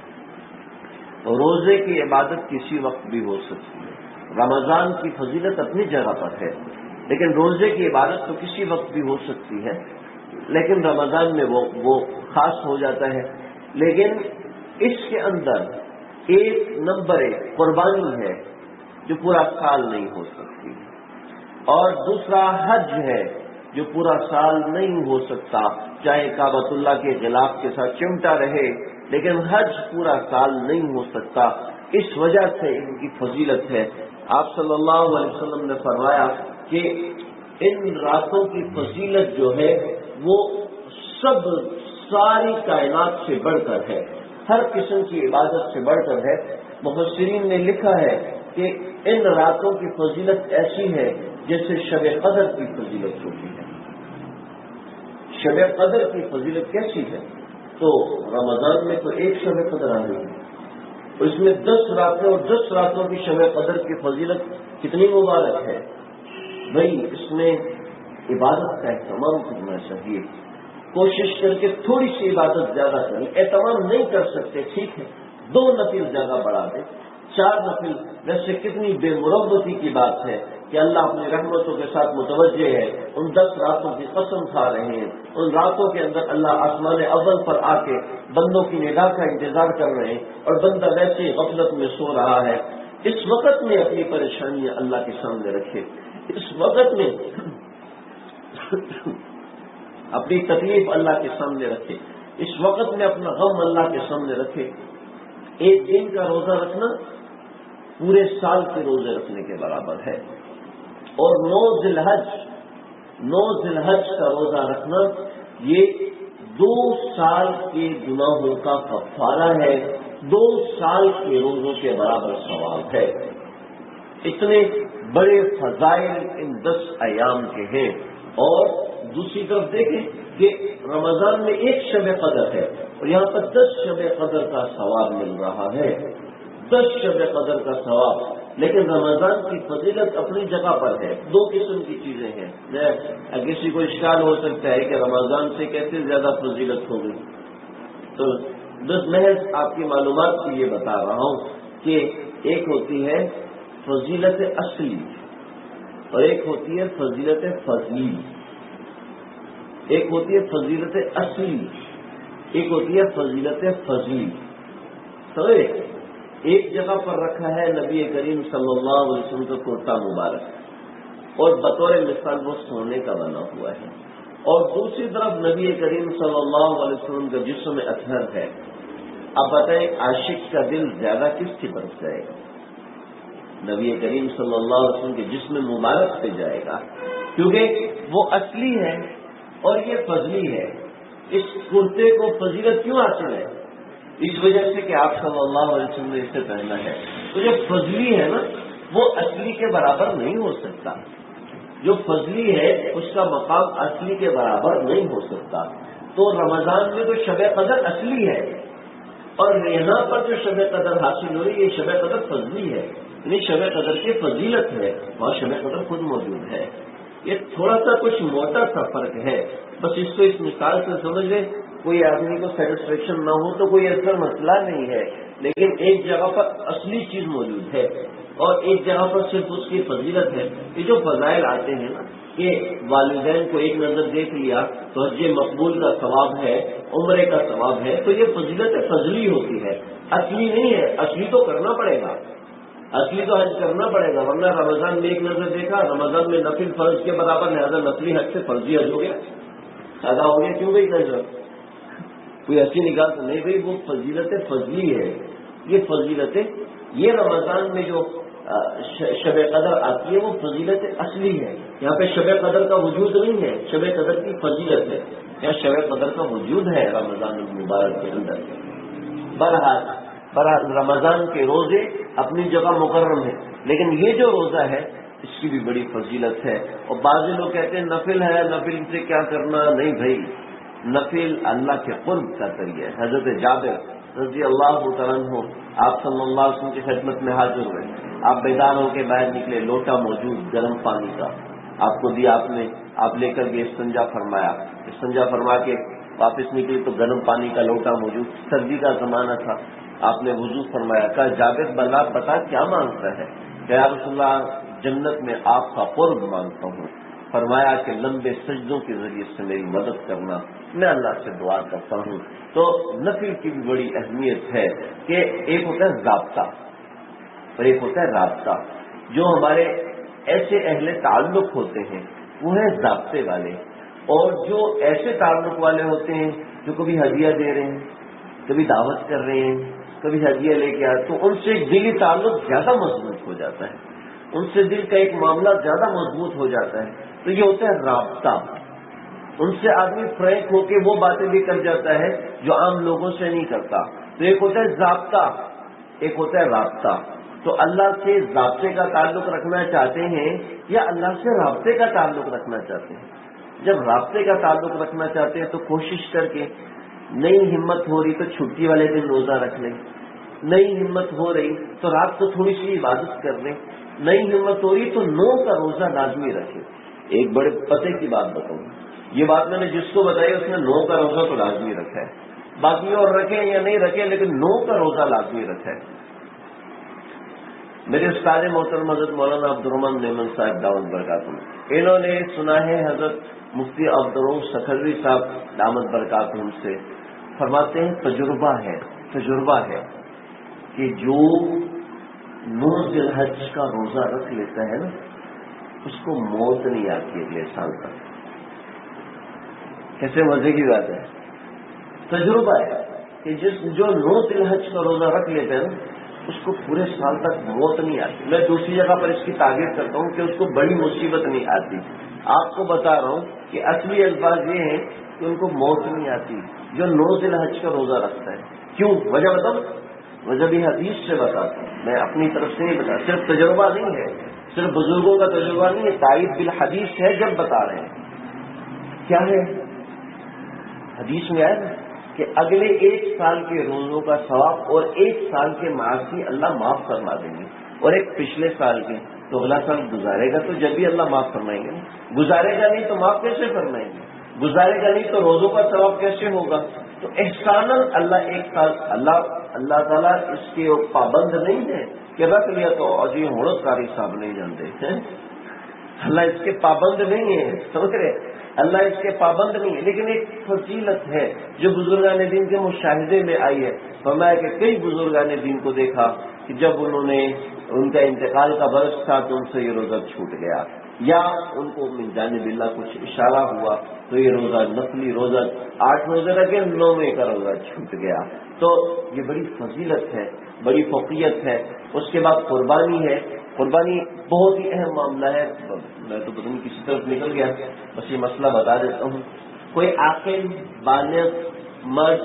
Speaker 1: روزے کی عبادت کسی وقت بھی ہو سکتی ہے. رمضان کی فضیلت اپنی جگہ پر ہے، لیکن روزے کی عبادت تو کسی وقت بھی ہو سکتی ہے، لیکن رمضان میں وہ وہ خاص ہو جاتا ہے. لیکن اس کے اندر ایک نمبر ایک قربانی ہے جو پورا سال نہیں ہو سکتی، اور دوسرا حج ہے جو پورا سال نہیں ہو سکتا، چاہے کعبۃ اللہ کے غلاف کے ساتھ چمٹا رہے، لیکن حج پورا سال نہیں ہو سکتا. اس وجہ سے ان کی فضیلت ہے. آپ صلی اللہ علیہ وسلم نے فرمایا کہ ان راتوں کی فضیلت جو ہے وہ سب ساری کائنات سے بڑھ کر ہے، ہر قسم کی عبادت سے بڑھ کر ہے. مفسرین نے لکھا ہے کہ ان راتوں کی فضیلت ایسی ہے جیسے شب قدر کی فضیلت ہوتی ہے. شب قدر کی فضیلت کیسی ہے؟ تو رمضان میں تو ایک شب قدر آ رہی ہے، اس میں دس راتیں اور دس راتوں کی شب قدر کی فضیلت کتنی مبارک ہے. بھائی اس میں عبادت کا اہتمام کرنا چاہیے. کوشش کر کے تھوڑی سی عبادت زیادہ کریں. اہتمام نہیں کر سکتے، ٹھیک ہے، دو نفل زیادہ بڑھا دیں، چار نفل. ویسے کتنی بے مربتی کی بات ہے کہ اللہ اپنی رحمتوں کے ساتھ متوجہ ہے. ان دس راتوں کی قسم کھا رہے ہیں. ان راتوں کے اندر اللہ آسمان اول پر آ کے بندوں کی نگاہ کا انتظار کر رہے ہیں، اور بندہ ویسے ہی غفلت میں سو رہا ہے. اس وقت میں اپنی پریشانیاں اللہ کے سامنے رکھے، اس وقت میں اپنی تکلیف اللہ کے سامنے رکھے، اس وقت میں اپنا غم اللہ کے سامنے رکھے. ایک دن کا روزہ رکھنا پورے سال کے روزے رکھنے کے برابر ہے. اور نو ذی الحج نو ذی الحج کا روزہ رکھنا یہ دو سال کے گناہوں کا کفارہ ہے، دو سال کے روزوں کے برابر ثواب ہے. اتنے بڑے فضائل ان دس ایام کے ہیں. اور دوسری طرف دیکھیں کہ رمضان میں ایک شب قدر ہے اور یہاں پر دس شب قدر کا ثواب مل رہا ہے، دس شب قدر کا ثواب. لیکن رمضان کی فضیلت اپنی جگہ پر ہے. دو قسم کی چیزیں ہیں. کسی کو اشکال ہو سکتا ہے کہ رمضان سے کیسے زیادہ فضیلت ہو گئی، تو بس محض آپ کی معلومات کے لیے بتا رہا ہوں کہ ایک ہوتی ہے فضیلت اصلی اور ایک ہوتی ہے فضیلت فضلی. ایک ہوتی ہے فضیلت اصلی، ایک ہوتی ہے فضیلت فضلی. سمجھے؟ ایک جگہ پر رکھا ہے نبی کریم صلی اللہ علیہ وسلم کا کرتا مبارک، اور بطور مثال وہ سونے کا بنا ہوا ہے، اور دوسری طرف نبی کریم صلی اللہ علیہ وسلم کا جسم اطہر ہے. اب بتائیں عاشق کا دل زیادہ کس کی طرف جائے گا؟ نبی کریم صلی اللہ علیہ وسلم کے جسم مبارک پہ جائے گا، کیونکہ وہ اصلی ہے اور یہ فضلی ہے. اس کرتے کو فضیلت کیوں حاصل ہے؟ اس وجہ سے کہ آپ صلی اللہ علیہ وسلم نے اسے پہنا ہے. تو جو فضلی ہے نا وہ اصلی کے برابر نہیں ہو سکتا. جو فضلی ہے اس کا مقام اصلی کے برابر نہیں ہو سکتا. تو رمضان میں تو شب قدر اصلی ہے، اور یہاں پر جو شب قدر حاصل ہو رہی ہے یہ شب قدر فضلی ہے، یعنی شب قدر کی فضیلت ہے، وہاں شب قدر خود موجود ہے. یہ تھوڑا سا کچھ موٹا سا فرق ہے، بس اس کو اس مثال سے سمجھ لیں. کوئی آدمی کو سیٹسفیکشن نہ ہو تو کوئی ایسا مسئلہ نہیں ہے، لیکن ایک جگہ پر اصلی چیز موجود ہے اور ایک جگہ پر صرف اس کی فضیلت ہے. یہ جو فضائل آتے ہیں نا کہ والدین کو ایک نظر دیکھ لیا تو حج مقبول کا ثواب ہے، عمرے کا ثواب ہے، تو یہ فضیلت فضلی ہوتی ہے، اصلی نہیں ہے. اصلی تو کرنا پڑے گا، اصلی تو حج کرنا پڑے گا، ورنہ رمضان میں ایک نظر دیکھا، رمضان میں نفل فرض کے برابر، لہٰذا نفلی حج سے فرضی حج ہو گیا، ادا ہو گیا. کیوں بھائی نظر کوئی اچھی نکال تو نہیں؟ بھائی وہ فضیلت فضلی ہے. یہ فضیلتیں یہ رمضان میں جو شب قدر آتی ہے وہ فضیلت اصلی ہے. یہاں پہ شب قدر کا وجود نہیں ہے، شب قدر کی فضیلت ہے. یہاں شب قدر کا وجود ہے رمضان المبارک کے اندر. بہرحال رمضان کے روزے اپنی جگہ مکرم ہیں، لیکن یہ جو روزہ ہے اس کی بھی بڑی فضیلت ہے. اور بعض لوگ کہتے ہیں نفل ہے، نفل سے کیا کرنا؟ نہیں بھائی، نفل اللہ کے قرب کا ذریعہ ہے. حضرت جابر رضی اللہ تعالیٰ عنہ آپ صلی اللہ علیہ وسلم کی خدمت میں حاضر ہوئے. آپ بیدار ہو کے باہر نکلے، لوٹا موجود گرم پانی کا آپ کو دیا، آپ نے آپ لے کر کے استنجا فرمایا. استنجا فرما کے واپس نکلے تو گرم پانی کا لوٹا موجود، سردی کا زمانہ تھا. آپ نے وضو فرمایا. کہا جابر بلا بتا کیا مانگتا ہے؟ کہ یا رسول اللہ جنت میں آپ کا قرب مانگتا ہوں. فرمایا کہ لمبے سجدوں کے ذریعے سے میری مدد کرنا، میں اللہ سے دعا کرتا ہوں. تو نفل کی بھی بڑی اہمیت ہے کہ ایک ہوتا ہے ضابطہ اور ایک ہوتا ہے رابطہ. جو ہمارے ایسے اہل تعلق ہوتے ہیں وہ ہیں ضابطے والے، اور جو ایسے تعلق والے ہوتے ہیں جو کبھی ہدیہ دے رہے ہیں، کبھی دعوت کر رہے ہیں، کبھی ہدیہ لے کے آئے، تو ان سے دلی تعلق زیادہ مضبوط ہو جاتا ہے، ان سے دل کا ایک معاملہ زیادہ مضبوط ہو جاتا ہے. تو یہ ہوتا ہے رابطہ. ان سے آدمی فریق ہو کے وہ باتیں بھی کر جاتا ہے جو عام لوگوں سے نہیں کرتا. تو ایک ہوتا ہے ضابطہ، ایک ہوتا ہے رابطہ. تو اللہ سے ضابطے کا تعلق رکھنا چاہتے ہیں یا اللہ سے رابطے کا تعلق رکھنا چاہتے ہیں؟ جب رابطے کا تعلق رکھنا چاہتے ہیں تو کوشش کر کے، نہیں ہمت ہو رہی تو چھٹی والے دن روزہ رکھ لیں، نہیں ہمت ہو رہی تو رات کو تھوڑی سی عبادت کر لیں، نہیں ہمت ہو رہی تو نو کا روزہ لازمی رکھیں. ایک بڑے پتے کی بات بتاؤں، یہ بات میں نے جس کو بتائی اس نے نو کا روزہ تو لازمی رکھا ہے. باقی اور رکھیں یا نہیں رکھیں لیکن نو کا روزہ لازمی رکھا ہے. میرے استاد محترم حضرت مولانا عبدالرحمن نیمن صاحب دعوت برکاتہ، انہوں نے سنا ہے حضرت مفتی عبدالرؤف سکھروی صاحب دعوت برکاتہ سے فرماتے ہیں تجربہ ہے تجربہ ہے کہ جو نو ذی الحج کا روزہ رکھ لیتا ہے نا اس کو موت نہیں آتی اگلے سال تک. کیسے مزے کی بات ہے. تجربہ ہے کہ جس جو نو ذی الحج کا روزہ رکھ لیتا ہے نا اس کو پورے سال تک موت نہیں آتی. میں دوسری جگہ پر اس کی تعبیر کرتا ہوں کہ اس کو بڑی مصیبت نہیں آتی. آپ کو بتا رہا ہوں کہ اصلی الفاظ یہ ہیں کہ ان کو موت نہیں آتی جو نو ذی الحج کا روزہ رکھتا ہے. کیوں؟ وجہ بتاؤ. وجہ بھی حدیث سے بتاتا ہوں، میں اپنی طرف سے نہیں بتا. صرف تجربہ نہیں ہے، صرف بزرگوں کا تجربہ نہیں ہے، تائید بالحدیث ہے. جب بتا رہے ہیں کیا ہے حدیث میں آیا کہ اگلے ایک سال کے روزوں کا ثواب اور ایک سال کے معاصی اللہ معاف فرما دیں گے، اور ایک پچھلے سال کے تو اگلا سال گزارے گا تو جب بھی اللہ معاف فرمائیں گے. گزارے گا نہیں تو معاف کیسے فرمائیں گے؟ گزارے گا نہیں تو روزوں کا ثواب کیسے ہوگا؟ تو احسان اللہ ایک سال اللہ اللہ تعالیٰ اس کے پابند نہیں ہے کہ رکھ لیا تو اجی ہوڑت کاری صاحب نہیں جانتے. اللہ اس کے پابند نہیں ہے، سمجھ رہے؟ اللہ اس کے پابند نہیں ہے، لیکن ایک فضیلت ہے جو بزرگان دین کے مشاہدے میں آئی ہے. فرمایا کہ کئی بزرگان دین کو دیکھا کہ جب انہوں نے ان کا انتقال کا برس تھا تو ان سے یہ روزہ چھوٹ گیا، یا ان کو من جانب اللہ کچھ اشارہ ہوا تو یہ روزہ نفلی روزہ آٹھ روزے رکھے نویں کا روزہ چھوٹ گیا. تو یہ بڑی فضیلت ہے، بڑی فوقیت ہے. اس کے بعد قربانی ہے. قربانی بہت ہی اہم معاملہ ہے. میں تو پتہ نہیں کسی طرف نکل گیا، بس یہ مسئلہ بتا دیتا ہوں. کوئی عاقل بالغ مرد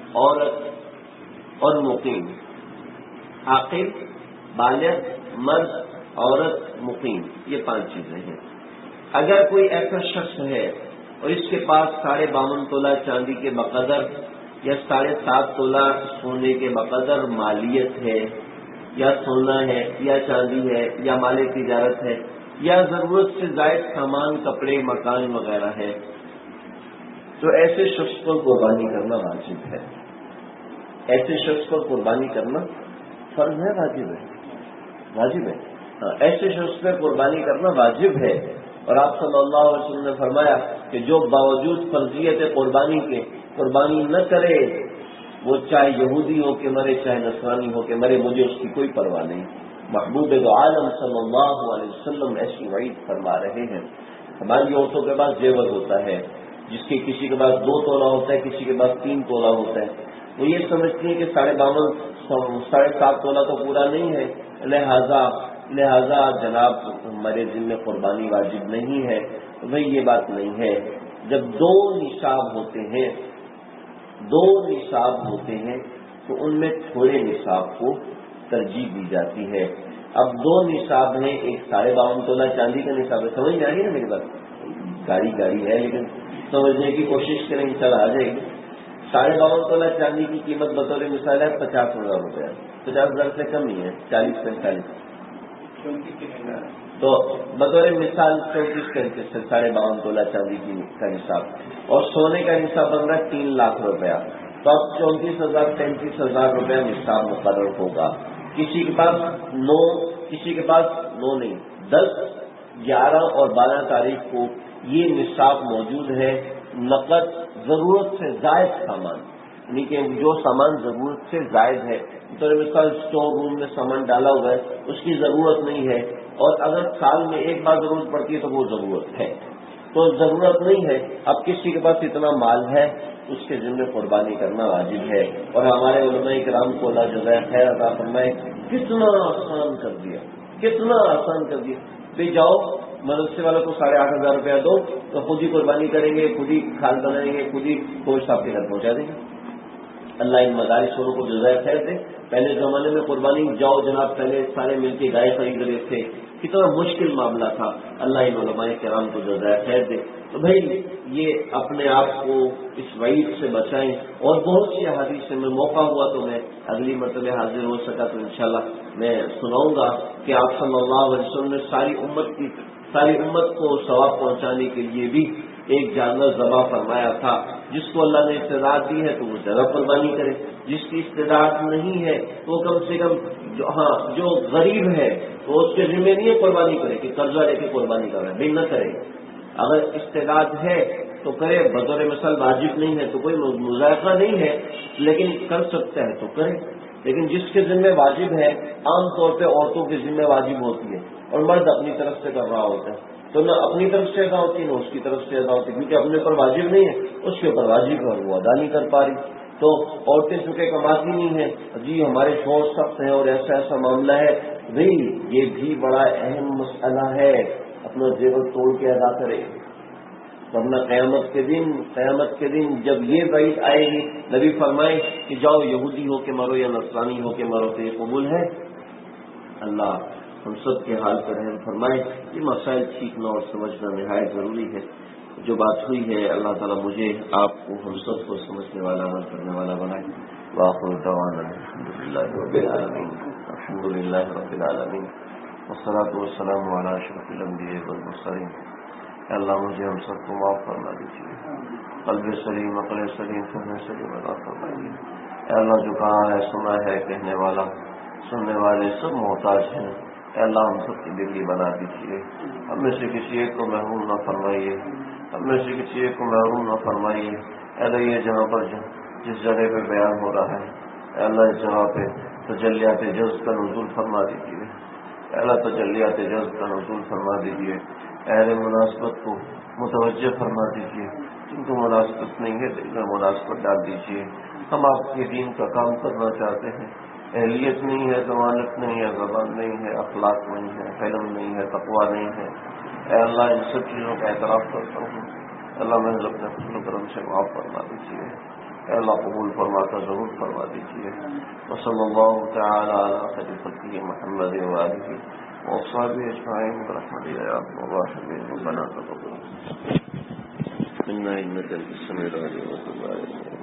Speaker 1: عورت اور مقیم، عاقل بالغ مرد عورت مقیم، یہ پانچ چیزیں ہیں. اگر کوئی ایسا شخص ہے اور اس کے پاس ساڑھے باون تولہ چاندی کے بقدر یا ساڑھے سات تولہ سونے کے بقدر مالیت ہے، یا سونا ہے یا چاندی ہے یا مال تجارت ہے یا ضرورت سے زائد سامان کپڑے مکان وغیرہ ہے، تو ایسے شخص کو قربانی کرنا واجب ہے. ایسے شخص کو قربانی کرنا فرض ہے، واجب ہے، واجب ہے. ہاں، ایسے شخص پہ قربانی کرنا واجب ہے. اور آپ صلی اللہ علیہ وسلم نے فرمایا کہ جو باوجود فرضیت قربانی کے قربانی نہ کرے وہ چاہے یہودی ہو کے مرے چاہے نصرانی ہو کے مرے، مجھے اس کی کوئی پرواہ نہیں. محبوب دو عالم صلی اللہ علیہ وسلم ایسی وعید فرما رہے ہیں. ہماری عورتوں کے پاس زیور ہوتا ہے، جس کے کسی کے پاس دو تولہ ہوتا ہے، کسی کے پاس تین تولہ ہوتا ہے. وہ یہ سمجھتی ہیں کہ ساڑھے باون ساڑھے سات تولہ تو پورا نہیں ہے، لہذا لہذا جناب ہمارے دل میں قربانی واجب نہیں ہے. بھئی یہ بات نہیں ہے. جب دو نصاب ہوتے ہیں دو نصاب ہوتے ہیں تو ان میں تھوڑے نصاب کو ترجیح دی جاتی ہے۔ اب دو نصاب ہیں، ایک ساڑھے باون تولہ چاندی کا نصاب ہے، سمجھ میں آ گئی نا میری بات؟ گاڑی گاڑی ہے لیکن سمجھنے کی کوشش کریں گے، چل آ جائے گی۔ ساڑھے باون تولہ چاندی کی قیمت بطور مثال ہے پچاس ہزار روپیہ، پچاس ہزار سے کم ہی ہے، چالیس پینتالیس، تو بطور مثال چونتیس پینتیس سے ساڑھے باون تولہ چاندی کی کا نصاب، اور سونے کا نصاب بن رہا ہے تین لاکھ روپیہ، تو اب چونتیس ہزار پینتیس ہزار روپیہ نصاب مقرر ہوگا۔ کسی کے پاس نو کسی کے پاس نو نہیں دس گیارہ اور بارہ تاریخ کو یہ نصاب موجود ہے۔ نقد ضرورت سے زائد سامان، یعنی کہ جو سامان ضرورت سے زائد ہے، تو مثال اسٹور روم میں سامان ڈالا ہوا ہے، اس کی ضرورت نہیں ہے، اور اگر سال میں ایک بار ضرورت پڑتی ہے تو وہ ضرورت ہے، تو ضرورت نہیں ہے۔ اب کسی کے پاس اتنا مال ہے، اس کے ذمہ قربانی کرنا واجب ہے، اور ہمارے علماء کرام کو اللہ جزائے خیر عطا فرمائے، کتنا آسان کر دیا، کتنا آسان کر دیا۔ بھائی جاؤ مدرسے والوں کو ساڑھے آٹھ ہزار روپیہ دو، تو خود ہی قربانی کریں گے، خود ہی کھال بنائیں گے، خود ہی گوشت آپ کے گھر پہنچا دیں گے۔ اللہ ان مدارس والوں کو جزائے خیر دے۔ پہلے زمانے میں قربانی جاؤ جناب، پہلے سارے مل کے گائے خرید رہے تھے، کتنا مشکل معاملہ تھا، اللہ ان علماء کرام کو جزائے خیر دے۔ تو بھائی یہ اپنے آپ کو اس وعید سے بچائیں، اور بہت سی احادیث سے میں موقع ہوا تو میں اگلی مرتبہ حاضر ہو سکا تو انشاءاللہ میں سناؤں گا کہ آپ صلی اللہ علیہ وسلم نے ساری امت کی ساری امت کو ثواب پہنچانے کے لیے بھی ایک جانور ذبح فرمایا تھا۔ جس کو اللہ نے استطاعت دی ہے تو وہ زیادہ قربانی کرے، جس کی استطاعت نہیں ہے تو کم سے کم جو ہاں جو غریب ہے تو اس کے ذمہ نہیں ہے قربانی کرے کہ قرضہ لے کے قربانی کر رہا ہے، بھائی نہ کرے۔ اگر استطاعت ہے تو کرے، بطور مثال واجب نہیں ہے تو کوئی مذائقہ نہیں ہے، لیکن کر سکتا ہے تو کرے۔ لیکن جس کے ذمہ واجب ہے، عام طور پہ عورتوں کے ذمہ واجب ہوتی ہے اور مرد اپنی طرف سے کر رہا ہوتا ہے، تو نہ اپنی طرف سے ادا ہوتی ہے نہ اس کی طرف سے ادا ہوتی ہے، کیونکہ اپنے پر واجب نہیں ہے، اس کے اوپر واجب ہے اور وہ ادا نہیں کر پا رہی۔ تو عورتیں چونکہ کماتی نہیں ہیں، جی ہمارے شوہر سخت ہیں اور ایسا ایسا معاملہ ہے، بھائی یہ بھی بڑا اہم مسئلہ ہے، اپنا زیور توڑ کے ادا کرے، ورنہ قیامت کے دن قیامت کے دن جب یہ وعید آئے گی، نبی فرمائے کہ جاؤ یہودی ہو کے مرو یا نصرانی ہو کے مرو، تو یہ قبول ہے؟ اللہ ہم سب کے حال پر رحم فرمائے۔ یہ مسائل سیکھنا اور سمجھنا نہایت ضروری ہے۔ جو بات ہوئی ہے اللہ تعالیٰ مجھے آپ کو ہم سب کو سمجھنے والا عمل کرنے والا بنائے۔ وآخر دعوانا الحمدللہ رب العالمین الحمدللہ رب العالمین والصلاۃ والسلام علی اشرف الانبیاء والمرسلین۔ اے اللہ مجھے ہم سب کو معاف فرما دیجیے، قلب سلیم عقل سلیم فہم سلیم عطا فرمائیے۔ اے اللہ جو کہا ہے سنا ہے، کہنے والا سننے والے سب محتاج ہیں، اے اللہ ہم سب کی دلی بنا دیجیے، ہم میں سے کسی ایک کو محروم نہ فرمائیے، ہم میں سے کسی ایک کو محروم نہ فرمائیے۔ اے اللہ یہ جہاں پر جس جگہ پہ بیان ہو رہا ہے، اے اللہ اس جگہ پہ تجلیات جذب کا نزول فرما دیجیے، اے اللہ تجلیات جذب کا نزول فرما دیجیے، اہل مناسبت کو متوجہ فرما دیجیے، جن کو مناسبت نہیں ہے دل میں مناسبت ڈال دیجیے۔ ہم آپ کے دین کا کام کرنا چاہتے ہیں، اہلیت نہیں ہے، ضمانت نہیں ہے، زبان نہیں ہے، اخلاق نہیں ہے، علم نہیں ہے، تقویٰ نہیں ہے۔ اے اللہ ان سب چیزوں کا اعتراف کرتا ہوں، اللہ میں اپنے فضل و کرم سے معاف فرما دیجیے، اے اللہ قبول فرما کر ضرور فرما دیجیے۔ وصلی اللہ تعالی علی خیر خلقہ محمد وآلہ وصحبہ اجمعین برحمتک یا ارحم الراحمین۔ ربنا تقبل منا انک انت السمیع العلیم وتب علینا۔